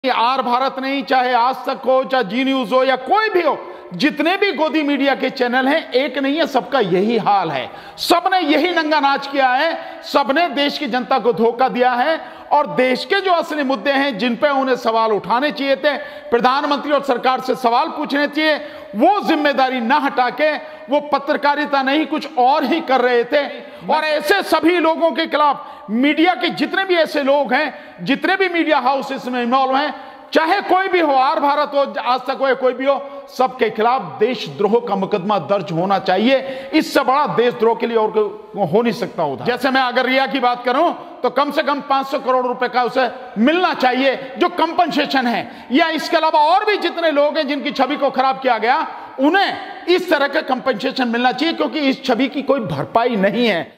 Are Bharat नहीं, चाहे आज तक हो, चाहे जी न्यूज हो या कोई भी हो, जितने भी गोदी मीडिया के चैनल हैं, एक नहीं है, सबका यही हाल है। सबने यही नंगा नाच किया है, सबने देश की जनता को धोखा दिया है। और देश के जो असली मुद्दे हैं, जिन पे उन्हें सवाल उठाने चाहिए थे, प्रधानमंत्री और सरकार से सवाल पूछने चाहिए, वो जिम्मेदारी ना हटा के वो पत्रकारिता नहीं कुछ और ही कर रहे थे। और ऐसे सभी लोगों के खिलाफ मीडिया के जितने भी ऐसे लोग हैं, जितने भी मीडिया हाउस इसमें इन्वॉल्व हैं, चाहे कोई भी हो, आर भारत हो, आज तक हो, कोई भी हो, सबके खिलाफ देशद्रोह का मुकदमा दर्ज होना चाहिए। इससे बड़ा देशद्रोह के लिए और हो नहीं सकता होता। जैसे मैं अगर रिया की बात करूं तो कम से कम 500 करोड़ रुपए का उसे मिलना चाहिए जो कंपनसेशन है, या इसके अलावा और भी जितने लोग हैं जिनकी छवि को खराब किया गया, उन्हें इस तरह का कंपनसेशन मिलना चाहिए, क्योंकि इस छवि की कोई भरपाई नहीं है।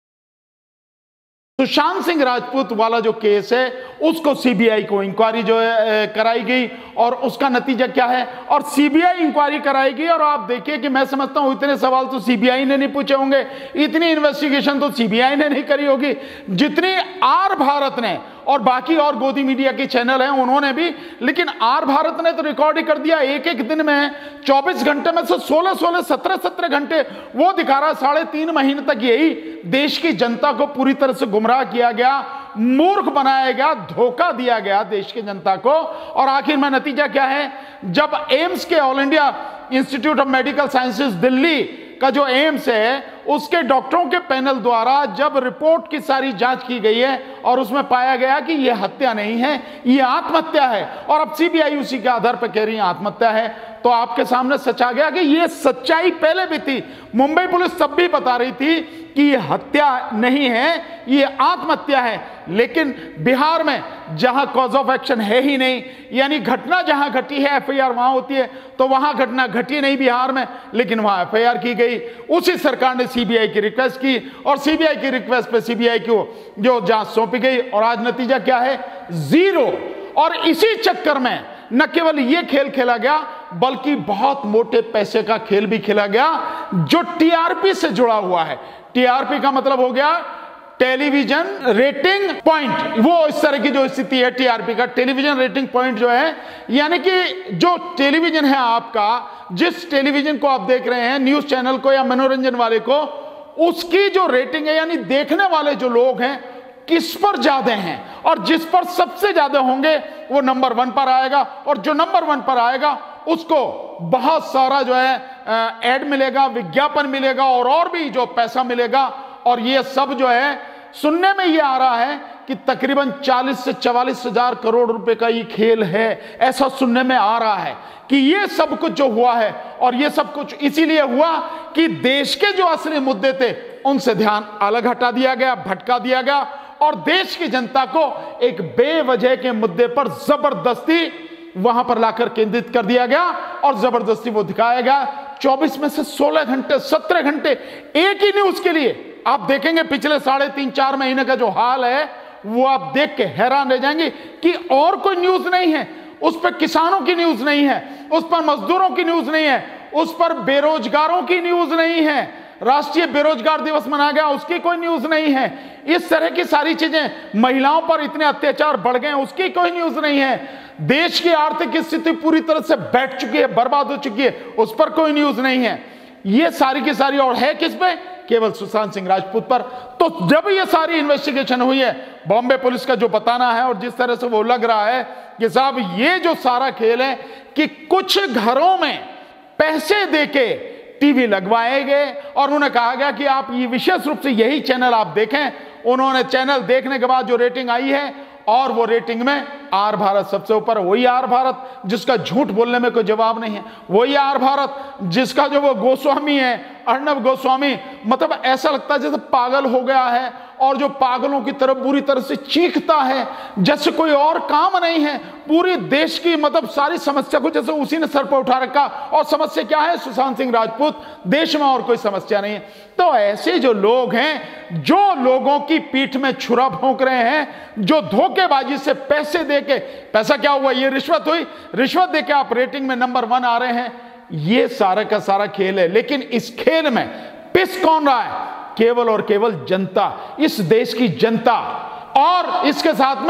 सुशांत सिंह राजपूत वाला जो केस है, उसको सीबीआई को इंक्वायरी जो है कराई गई, और उसका नतीजा क्या है, और सीबीआई इंक्वायरी कराएगी। और आप देखिए कि मैं समझता हूं इतने सवाल तो सीबीआई ने नहीं पूछे होंगे, इतनी इन्वेस्टिगेशन तो सीबीआई ने नहीं करी होगी जितनी आर भारत ने, और बाकी और गोदी मीडिया के चैनल हैं उन्होंने भी। लेकिन आर भारत ने तो रिकॉर्ड ही कर दिया, एक एक दिन में 24 घंटे में से 16 17 घंटे वो दिखा रहा है। 3.5 महीने तक यही देश की जनता को पूरी तरह से गुमराह किया गया, मूर्ख बनाया गया, धोखा दिया गया देश की जनता को। और आखिर में नतीजा क्या है, जब एम्स के All India Institute of Medical Sciences Delhi का जो एम्स है, उसके डॉक्टरों के पैनल द्वारा जब रिपोर्ट की सारी जांच की गई है और उसमें पाया गया कि यह हत्या नहीं है, यह आत्महत्या है, और अब सीबीआई उसी के आधार पर कह रही है आत्महत्या है, तो आपके सामने सच आ गया कि यह सच्चाई पहले भी थी। मुंबई पुलिस तब भी बता रही थी कि यह हत्या नहीं है, यह आत्महत्या है। लेकिन बिहार में जहां कॉज ऑफ एक्शन है ही नहीं, यानी घटना जहां घटी है एफआईआर वहां होती है, तो वहां घटना घटी नहीं बिहार में, लेकिन वहां एफआईआर की गई। उसी सरकार ने सीबीआई की रिक्वेस्ट की, और सीबीआई की रिक्वेस्ट पे सीबीआई को जो जांच सौंपी गई, और आज नतीजा क्या है, 0। और इसी चक्कर में न केवल यह खेल खेला गया, बल्कि बहुत मोटे पैसे का खेल भी खेला गया जो टीआरपी से जुड़ा हुआ है। टीआरपी का मतलब हो गया टेलीविजन रेटिंग पॉइंट। वो इस तरह की जो स्थिति है टीआरपी का, टेलीविजन रेटिंग पॉइंट जो है, यानी कि जो टेलीविजन है आपका, जिस टेलीविजन को आप देख रहे हैं, न्यूज चैनल को या मनोरंजन वाले को, उसकी जो रेटिंग है, यानी देखने वाले जो लोग हैं किस पर ज्यादा हैं, और जिस पर सबसे ज्यादा होंगे वो नंबर 1 पर आएगा, और जो नंबर 1 पर आएगा उसको बहुत सारा जो है एड मिलेगा, विज्ञापन मिलेगा, और भी जो पैसा मिलेगा। और ये सब जो है सुनने में ये आ रहा है कि तकरीबन 40 से 44 हजार करोड़ रुपए का ये खेल है, ऐसा सुनने में आ रहा है कि ये सब कुछ जो हुआ है, और ये सब कुछ इसीलिए हुआ कि देश के जो असली मुद्दे थे उनसे ध्यान अलग हटा दिया गया, भटका दिया गया, और देश की जनता को एक बेवजह के मुद्दे पर जबरदस्ती वहां पर लाकर केंद्रित कर दिया गया, और जबरदस्ती वो दिखाया गया। 24 में से 16 घंटे 17 घंटे एक ही न्यूज के लिए। आप देखेंगे पिछले 3.5-4 महीने का जो हाल है, वो आप देख के हैरान रह जाएंगे कि और कोई न्यूज नहीं है उस पर, किसानों की न्यूज नहीं है उस पर, मजदूरों की न्यूज नहीं है उस पर, बेरोजगारों की न्यूज नहीं है, राष्ट्रीय बेरोजगार दिवस मनाया गया उसकी कोई न्यूज नहीं है, इस तरह की सारी चीजें, महिलाओं पर इतने अत्याचार बढ़ गए उसकी कोई न्यूज नहीं है, देश की आर्थिक स्थिति पूरी तरह से बैठ चुकी है, बर्बाद हो चुकी है, उस पर कोई न्यूज नहीं है। ये सारी की सारी, और है किस पे, केवल सुशांत सिंह राजपूत पर। तो जब ये सारी इन्वेस्टिगेशन हुई है, बॉम्बे पुलिस का जो बताना है, और जिस तरह से वो लग रहा है कि साहब ये जो सारा खेल है कि कुछ घरों में पैसे देके टीवी लगवाए गए, और उन्हें कहा गया कि आप ये विशेष रूप से यही चैनल आप देखें। उन्होंने चैनल देखने के बाद जो रेटिंग आई है, और वो रेटिंग में आर भारत सबसे ऊपर। वही आर भारत जिसका झूठ बोलने में कोई जवाब नहीं है, वही आर भारत जिसका जो वो गोस्वामी है, अर्णब गोस्वामी, मतलब ऐसा लगता है जैसे पागल हो गया है, और जो पागलों की तरफ बुरी तरह से चीखता है, जैसे कोई और काम नहीं है, पूरी देश की मतलब सारी समस्या को जैसे उसी ने सर पर उठा रखा। और समस्या क्या है, सुशांत सिंह राजपूत, देश में और कोई समस्या नहीं है। तो ऐसे जो लोग हैं, जो लोगों की पीठ में छुरा भोंक रहे हैं, जो धोखेबाजी से पैसे देके, पैसा क्या हुआ, ये रिश्वत हुई, रिश्वत देके आप रेटिंग में नंबर 1 आ रहे हैं, ये सारा का सारा खेल है। लेकिन इस खेल में पिस कौन रहा है, केवल और केवल जनता, इस देश की जनता, और इसके साथ में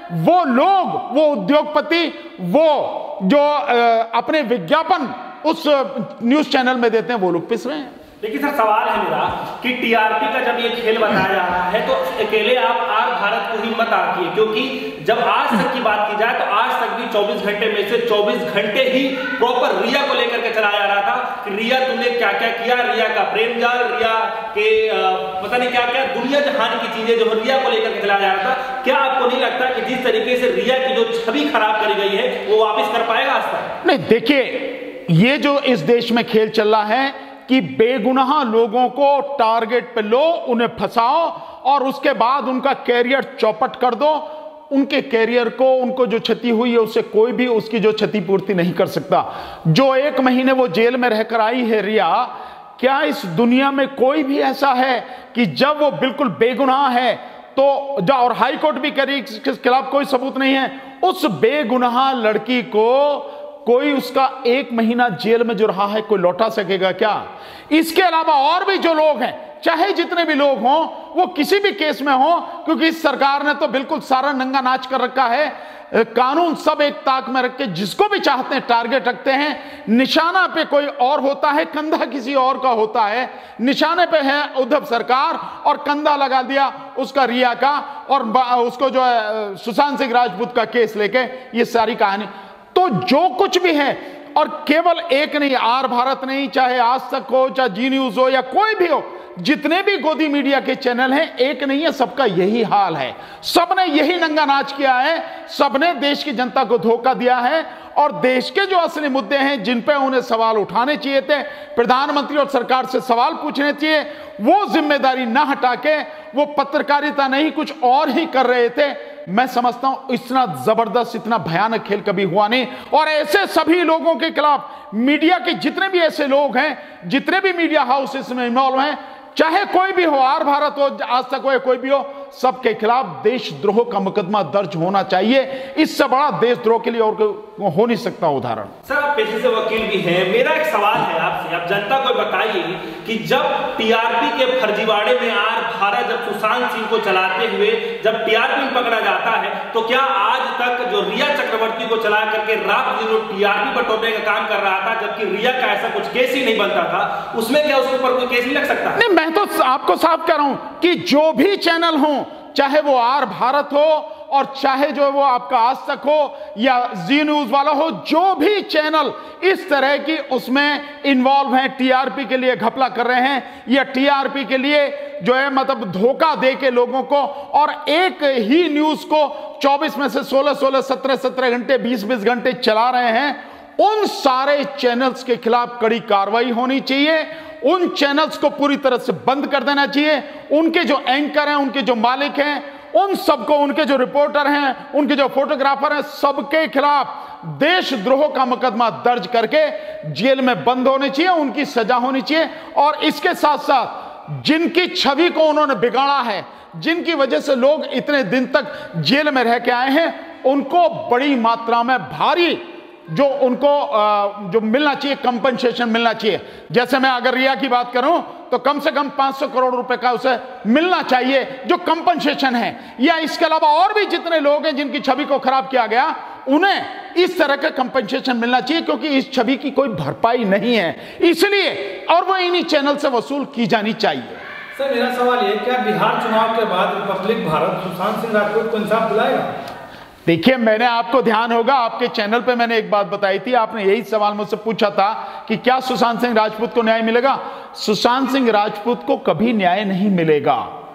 वो लोग, वो उद्योगपति, वो जो अपने विज्ञापन उस न्यूज चैनल में देते हैं, वो लोग पिस रहे हैं। लेकिन सर सवाल है मेरा कि टीआरपी का जब ये खेल बताया जा रहा है तो अकेले आप आर भारत को ही मत आंकिए, क्योंकि जब आज तक की बात की जाए तो आज तक भी 24 घंटे में से 24 घंटे ही प्रॉपर रिया को लेकर के चलाया जा रहा था कि रिया तुमने क्या क्या किया, रिया का प्रेम जाल, रिया के पता नहीं क्या क्या दुनिया जहान की चीजें जो रिया को लेकर के चलाया जा रहा था। क्या आपको नहीं लगता कि जिस तरीके से रिया की जो छवि खराब करी गई है वो वापिस कर पाएगा आज तक? नहीं, देखिए, ये जो इस देश में खेल चल रहा है कि बेगुनाह लोगों को टारगेट पे लो, उन्हें फंसाओ और उसके बाद उनका कैरियर चौपट कर दो। उनके कैरियर को, उनको जो क्षति हुई है उससे कोई भी उसकी जो क्षतिपूर्ति नहीं कर सकता। जो 1 महीने वो जेल में रहकर आई है रिया, क्या इस दुनिया में कोई भी ऐसा है कि जब वो बिल्कुल बेगुनाह है तो और हाई कोर्ट भी करी, इसके खिलाफ कोई सबूत नहीं है, उस बेगुनाह लड़की को कोई उसका 1 महीना जेल में जो रहा है कोई लौटा सकेगा क्या? इसके अलावा और भी जो लोग हैं, चाहे जितने भी लोग हों, वो किसी भी केस में हों, क्योंकि इस सरकार ने तो बिल्कुल सारा नंगा नाच कर रखा है। कानून सब एक ताक में रख के जिसको भी चाहते हैं टारगेट रखते हैं। निशाना पे कोई और होता है, कंधा किसी और का होता है। निशाने पे है उद्धव सरकार और कंधा लगा दिया उसका रिया का, और उसको जो है सुशांत सिंह राजपूत का केस लेके ये सारी कहानी। तो जो कुछ भी है, और केवल एक नहीं, आर भारत नहीं, चाहे आज तक हो, चाहे जी न्यूज हो या कोई भी हो, जितने भी गोदी मीडिया के चैनल हैं, एक नहीं है, सबका यही हाल है। सबने यही नंगा नाच किया है, सबने देश की जनता को धोखा दिया है। और देश के जो असली मुद्दे हैं जिन पे उन्हें सवाल उठाने चाहिए थे, प्रधानमंत्री और सरकार से सवाल पूछने चाहिए, वो जिम्मेदारी ना हटा के वो पत्रकारिता नहीं कुछ और ही कर रहे थे। मैं समझता हूं इतना जबरदस्त, इतना भयानक खेल कभी हुआ नहीं। और ऐसे सभी लोगों के खिलाफ मीडिया के जितने भी ऐसे लोग हैं, जितने भी मीडिया हाउस इसमें इन्वॉल्व हैं, चाहे कोई भी हो, आर भारत हो, आज तक हो, कोई भी हो, सबके खिलाफ देशद्रोह का मुकदमा दर्ज होना चाहिए। इससे बड़ा देशद्रोह के लिए और हो नहीं सकता उदाहरण। सर, आप पेशे से वकील भी हैं, मेरा एक सवाल है आपसे, आप जनता को बताइए कि जब टीआरपी के फर्जीवाड़े में आर भारत जब सुशांत सिंह को चलाते हुए जब टीआरपी में पकड़ा जाता है, तो क्या आज तक जो रिया चक्रवर्ती को चला करके रात दिन टीआरपी बटोरने का काम कर रहा था, जबकि रिया का ऐसा कुछ केस ही नहीं बनता था, उसमें क्या उसके ऊपर कोई केस नहीं लग सकता? नहीं, मैं तो आपको साफ कह रहा हूं कि जो भी चैनल हो, चाहे वो आर भारत हो और चाहे जो वो आपका आज तक हो या जी न्यूज वाला हो, जो भी चैनल इस तरह की उसमें इन्वॉल्व हैं, टीआरपी के लिए घपला कर रहे हैं या टीआरपी के लिए जो है मतलब धोखा दे के लोगों को, और एक ही न्यूज को 24 में से 16-16, 17-17 घंटे, 20-20 घंटे चला रहे हैं, उन सारे चैनल्स के खिलाफ कड़ी कार्रवाई होनी चाहिए। उन चैनल्स को पूरी तरह से बंद कर देना चाहिए। उनके जो एंकर हैं, उनके जो मालिक हैं, उन सबको, उनके जो रिपोर्टर हैं, उनके जो फोटोग्राफर हैं, सबके खिलाफ देशद्रोह का मुकदमा दर्ज करके जेल में बंद होने चाहिए, उनकी सजा होनी चाहिए। और इसके साथ साथ जिनकी छवि को उन्होंने बिगाड़ा है, जिनकी वजह से लोग इतने दिन तक जेल में रह के आए हैं, उनको बड़ी मात्रा में भारी जो उनको जो मिलना चाहिए, कंपनसेशन मिलना चाहिए। जैसे मैं अगर रिया की बात करूं तो कम से कम 500 करोड़ रुपए का उसे मिलना चाहिए जो कंपनसेशन है। या इसके अलावा और भी जितने लोग हैं जिनकी छवि को खराब किया गया, उन्हें इस तरह का कंपनसेशन मिलना चाहिए, क्योंकि इस छवि की कोई भरपाई नहीं है, इसलिए, और वो इन्हीं चैनल से वसूल की जानी चाहिए। सर, मेरा सवाल ये, क्या बिहार चुनाव के बाद रिपब्लिक भारत सुशांत सिंह राजपूत को इंसाफ दिलाएगा? देखिए, मैंने आपको ध्यान होगा आपके चैनल पे मैंने एक बात बताई थी, आपने यही सवाल मुझसे पूछा था कि क्या सुशांत सिंह राजपूत को न्याय मिलेगा। सुशांत सिंह राजपूत को कभी न्याय नहीं मिलेगा।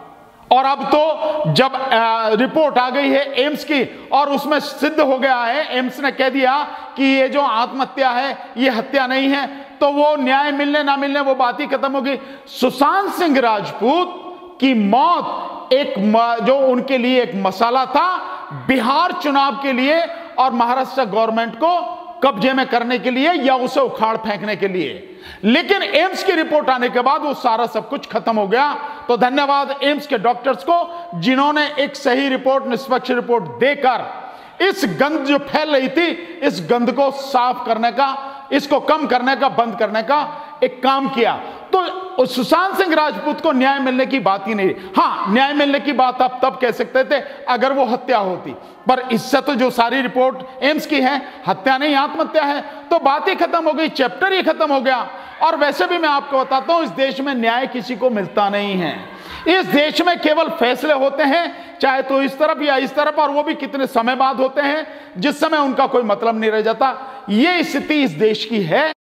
और अब तो जब रिपोर्ट आ गई है एम्स की और उसमें सिद्ध हो गया है, एम्स ने कह दिया कि ये जो आत्महत्या है ये हत्या नहीं है, तो वो न्याय मिलने ना मिलने वो बात ही खत्म होगी। सुशांत सिंह राजपूत की मौत एक जो उनके लिए एक मसाला था बिहार चुनाव के लिए और महाराष्ट्र गवर्नमेंट को कब्जे में करने के लिए या उसे उखाड़ फेंकने के लिए। लेकिन एम्स की रिपोर्ट आने के बाद वो सारा सब कुछ खत्म हो गया। तो धन्यवाद एम्स के डॉक्टर्स को, जिन्होंने एक सही रिपोर्ट, निष्पक्ष रिपोर्ट देकर इस गंद जो फैल रही थी, इस गंद को साफ करने का, इसको कम करने का, बंद करने का एक काम किया। तो उस सुशांत सिंह राजपूत को न्याय मिलने की बात ही नहीं। हाँ, न्याय मिलने की बात आप तब कह सकते थे अगर वो हत्या होती, पर इससे तो जो सारी रिपोर्ट एम्स की है, हत्या नहीं आत्महत्या है, तो बात ही खत्म हो गई, चैप्टर ही खत्म हो गया। और वैसे भी मैं आपको बताता हूं, इस देश में न्याय किसी को मिलता नहीं है। इस देश में केवल फैसले होते हैं, चाहे तो इस तरफ या इस तरफ, और वो भी कितने समय बाद होते हैं, जिस समय उनका कोई मतलब नहीं रह जाता। ये स्थिति इस देश की है।